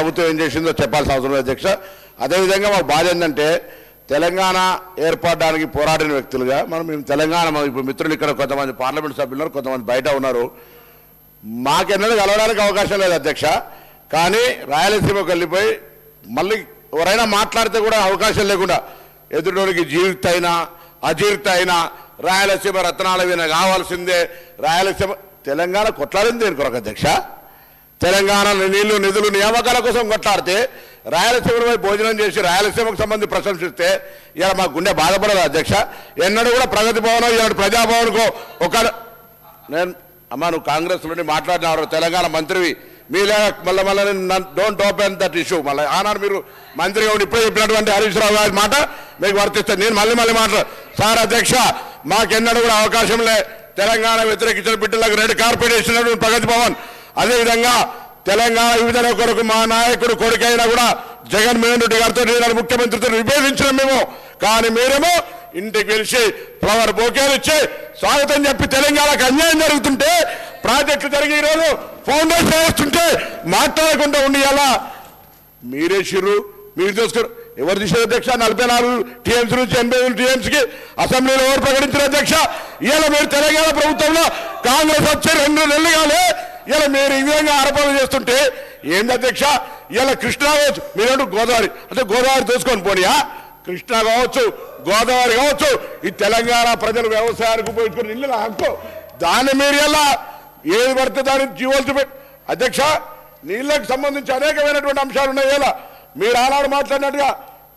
ప్రభుత్వం ఏం చేసిందో చెప్పాల్సిన అవసరం లేదు అధ్యక్ష. అదేవిధంగా మాకు బాధ ఏంటంటే తెలంగాణ ఏర్పడడానికి పోరాడిన వ్యక్తులుగా మేము తెలంగాణ ఇప్పుడు మిత్రులు ఇక్కడ కొంతమంది పార్లమెంట్ సభ్యులు ఉన్నారు, కొంతమంది బయట ఉన్నారు. మాకెన్నడూ కలవడానికి అవకాశం లేదు అధ్యక్ష. కానీ రాయలసీమకు వెళ్ళిపోయి మళ్ళీ ఎవరైనా మాట్లాడితే కూడా అవకాశం లేకుండా ఎదుటోనికి జీవిత అయినా అజీర్త అయినా రాయలసీమ రత్నాల విన కావాల్సిందే. రాయలసీమ తెలంగాణ కొట్లాడింది దేని కొరకు అధ్యక్ష? తెలంగాణ నీళ్లు నిధులు నియామకాల కోసం కొట్లాడితే రాయలసీమపై భోజనం చేసి రాయలసీమకు సంబంధించి ప్రశంసిస్తే ఇలా మా గుండె బాధపడదు అధ్యక్ష. ఎన్నడూ కూడా ప్రగతి భవన్ ఇలాంటి ప్రజాభవన్కో ఒక నేను అమ్మా నువ్వు కాంగ్రెస్ నుండి మాట్లాడినారు తెలంగాణ మంత్రివి, మీలా మళ్ళీ డోంట్ ఓపెన్ దట్ ఇష్యూ. మళ్ళీ ఆనాడు మీరు మంత్రిగా ఉండి ఇప్పుడే చెప్పినటువంటి హరీష్ రావు గారి మాట మీకు వర్తిస్తే నేను మళ్ళీ మాట్లాడు సార్ అధ్యక్ష. మాకెన్నడూ కూడా అవకాశం లే తెలంగాణ వ్యతిరేకించిన బిడ్డలకు రెడ్ కార్పెట్ ఇచ్చినటువంటి ప్రగతి భవన్. అదేవిధంగా తెలంగాణ విభజన కొరకు మా నాయకుడు కొడుకైనా కూడా జగన్మోహన్ రెడ్డి గారితో నేను ముఖ్యమంత్రితో విభేదించిన మేము. కానీ మీరేమో ఇంటికి పిలిచి ఫ్లవర్ బొకేలు ఇచ్చి స్వాగతం చెప్పి తెలంగాణకు అన్యాయం జరుగుతుంటే ప్రాజెక్టులు జరిగి ఈరోజు ఫౌండేషన్ వేస్తుంటే మాట్లాడకుండా ఉండి అలా మీరే చిర్రు మీరు చూసుకున్నారు. ఎవరు తీసారు అధ్యక్ష? 44 టీఎంసీ నుంచి 88 టీఎంసీకి అసెంబ్లీలో ఎవరు ప్రకటించారు అధ్యక్ష? ఇవాళ మీరు తెలంగాణ ప్రభుత్వంలో కాంగ్రెస్ వచ్చి 2 నెలలు కాలే ఇలా మీరు ఈ విధంగా ఆరోపణలు చేస్తుంటే ఏంది అధ్యక్ష? ఇలా కృష్ణా కావచ్చు, మీరేంటూ గోదావరి అంటే గోదావరి చూసుకొని పోనీయా? కృష్ణా కావచ్చు, గోదావరి కావచ్చు, ఈ తెలంగాణ ప్రజలు వ్యవసాయానికి ఉపయోగించుకుని ఇల్లు హక్కు, దాన్ని మీరు ఎలా ఏది పడితే దాన్ని జీవోలు చూపెట్టి అధ్యక్ష నీళ్ళకు సంబంధించి అనేకమైనటువంటి అంశాలు ఉన్నాయి. ఇలా మీరు ఆనాడు మాట్లాడినట్టుగా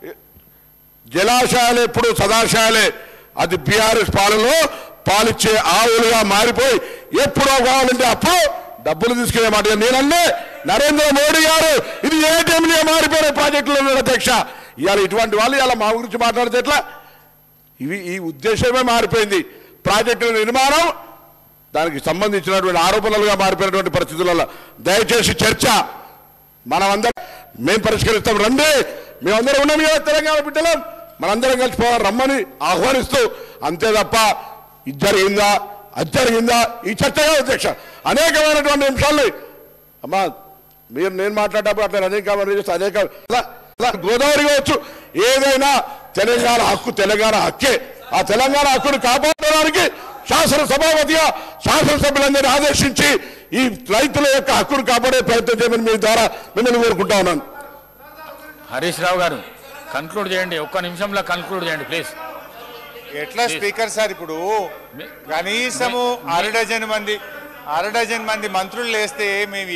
జలాశయాలు ఎప్పుడు సదాశయాలే, అది బీఆర్ఎస్ పాలనలో పాలిచ్చే ఆవులుగా మారిపోయి ఎప్పుడో కావాలంటే అప్పుడు డబ్బులు తీసుకునే మాట నేనన్నే నరేంద్ర మోడీ గారు ఇది ఏటీఎంగా మారిపోయిన ప్రాజెక్టులు ఉన్నాడు అధ్యక్ష. ఇవాళ ఇటువంటి వాళ్ళు ఇలా మా గురించి మాట్లాడితే ఎట్లా? ఈ ఉద్దేశమే మారిపోయింది. ప్రాజెక్టుల నిర్మాణం దానికి సంబంధించినటువంటి ఆరోపణలుగా మారిపోయినటువంటి పరిస్థితులలో దయచేసి చర్చ మనమందరం మేము పరిష్కరిస్తాం. రండి, మేమందరం ఉన్నాం కదా తెలంగాణ బిడ్డలం, మనందరం కలిసిపోవాలి రమ్మని ఆహ్వానిస్తూ, అంతే తప్ప ఇది జరిగిందా అది జరిగిందా ఈ చర్చ కాదు అధ్యక్ష. అనేకమైనటువంటి అంశాలు అమ్మా మీరు నేను మాట్లాడేటప్పుడు అట్లా అనేక గోదావరి కావచ్చు, ఏదైనా తెలంగాణ హక్కు తెలంగాణ హక్కే. ఆ తెలంగాణ హక్కును కాపాడడానికి శాసనసభాపతిగా శాసనసభ్యులందరినీ ఆదేశించి ఈ రైతుల యొక్క హక్కును కాపాడే ప్రయత్నం చేయమని మీ ద్వారా మిమ్మల్ని కోరుకుంటా ఉన్నాను. హరీష్ రావు గారు కన్క్లూడ్ చేయండి, ఒక్క నిమిషంలో కన్క్లూడ్ చేయండి ప్లీజ్. ఎట్లా స్పీకర్ సార్ ఇప్పుడు కనీసము అర డజన్ మంది మంత్రులు వేస్తే మేము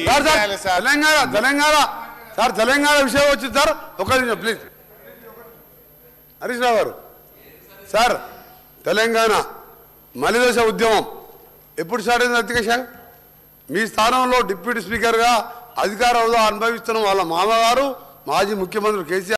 తెలంగాణ విషయం వచ్చింది సార్. ఒక నిమిషం ప్లీజ్. హరీష్ రావు గారు సార్, తెలంగాణ మలిదశ ఉద్యమం ఎప్పుడు స్టార్ట్ అయింది అధ్యక్ష? మీ స్థానంలో డిప్యూటీ స్పీకర్గా అధికార హోదా అనుభవిస్తున్న వాళ్ళ మామగారు మాజీ ముఖ్యమంత్రి కేసీఆర్